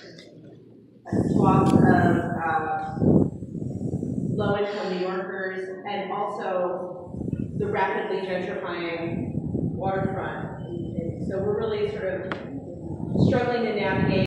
swath of low-income New Yorkers, and also the rapidly gentrifying waterfront. And so we're really sort of struggling to navigate